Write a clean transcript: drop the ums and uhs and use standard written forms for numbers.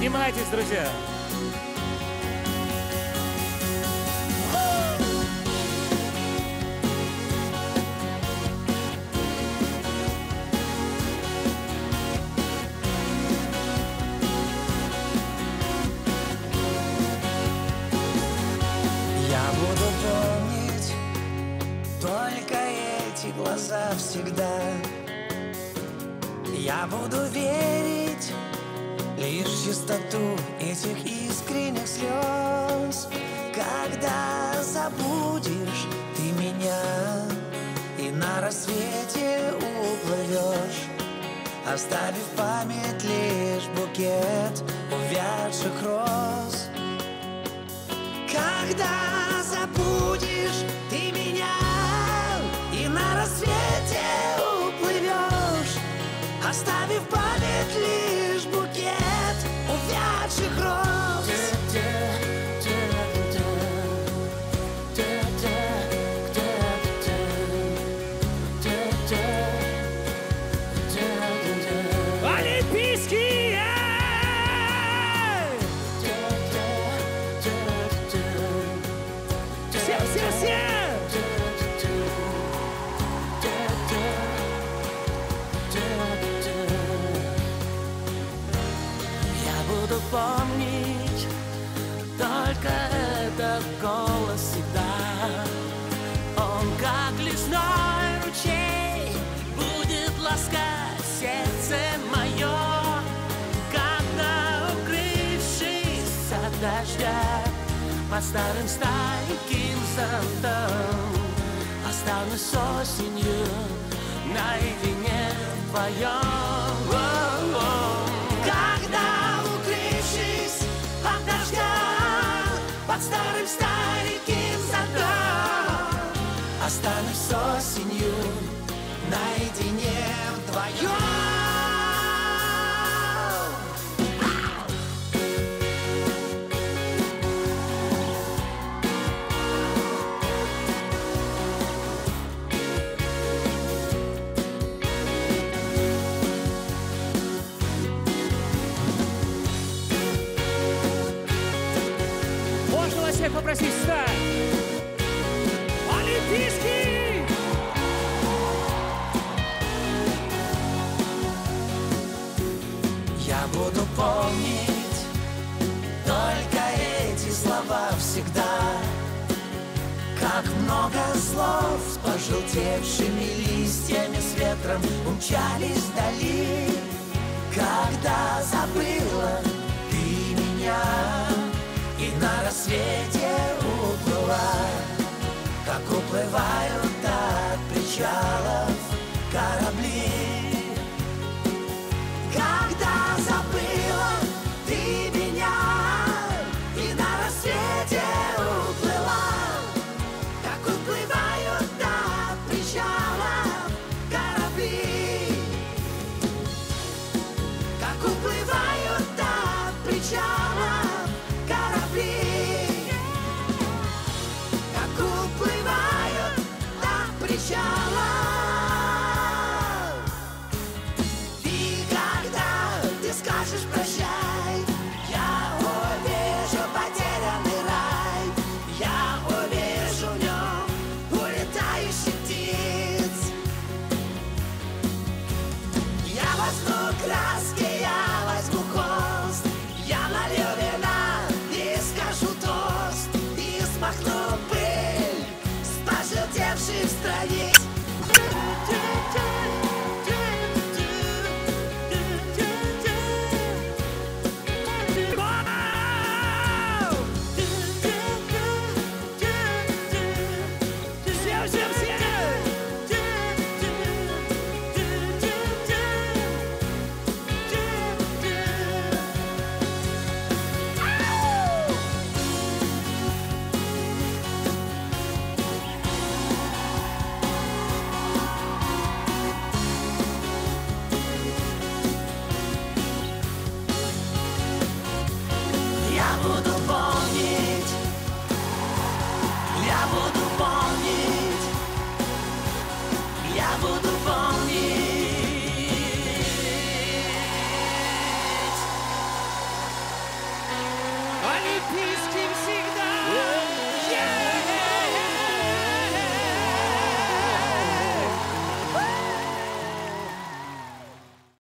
Поднимайтесь, друзья! Я буду помнить только эти глаза всегда. Я буду верить лишь в чистоту этих искренних слез. Когда забудешь ты меня и на рассвете уплывешь, оставив в память лишь букет увядших роз. Когда забудешь ты меня и на рассвете уплывешь, оставив в память лишь букет увядших роз. Олимпийский! Все! Я буду помнить только этот голос всегда. Он как лесной ручей будет ласкать сердце мое, когда, укрывшись от дождя под старым стайким зонтом, останусь осенью наедине вдвоем. Когда, укрывшись от дождя под старым стайким зонтом, останусь осенью наедине вдвоем. Можно вас всех попросить встать? Олимпийский! Я буду помнить только эти слова всегда. Как много слов с пожелтевшими листьями с ветром умчались вдали. Когда забыла ты меня и на рассвете уплыла, как уплывают от причалов корабли. Когда забыла ты меня и на рассвете уплыла, как уплывают от причалов корабли. Как уплывают от причалов корабли. Как уплывают от причалов. Скажешь прощай, я увижу потерянный рай, я увижу в нем улетающих птиц. Я возьму краски, я возьму холст, я налью вина и скажу тост, и смахну пыль с пожелтевших страниц. Олимпийским силам.